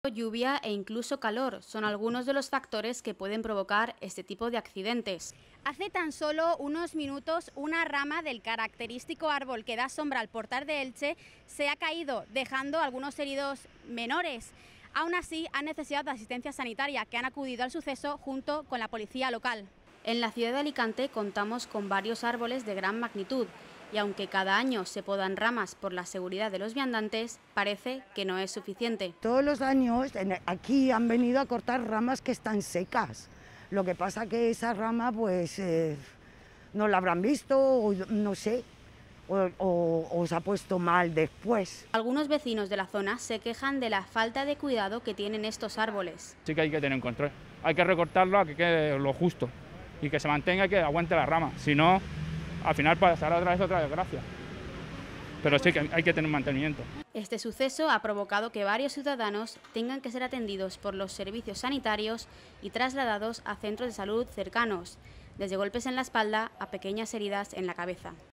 Lluvia e incluso calor son algunos de los factores que pueden provocar este tipo de accidentes. Hace tan solo unos minutos una rama del característico árbol que da sombra al Portal de Elche se ha caído, dejando algunos heridos menores. Aún así, han necesidad de asistencia sanitaria, que han acudido al suceso junto con la policía local. En la ciudad de Alicante contamos con varios árboles de gran magnitud y aunque cada año se podan ramas por la seguridad de los viandantes, parece que no es suficiente. Todos los años aquí han venido a cortar ramas que están secas. Lo que pasa que esa rama pues no la habrán visto o no sé, o se ha puesto mal después. Algunos vecinos de la zona se quejan de la falta de cuidado que tienen estos árboles. Sí que hay que tener un control, hay que recortarlo a que quede lo justo y que se mantenga y que aguante la rama, si no, al final pasará otra desgracia. Pero sí que hay que tener un mantenimiento. Este suceso ha provocado que varios ciudadanos tengan que ser atendidos por los servicios sanitarios y trasladados a centros de salud cercanos, desde golpes en la espalda a pequeñas heridas en la cabeza.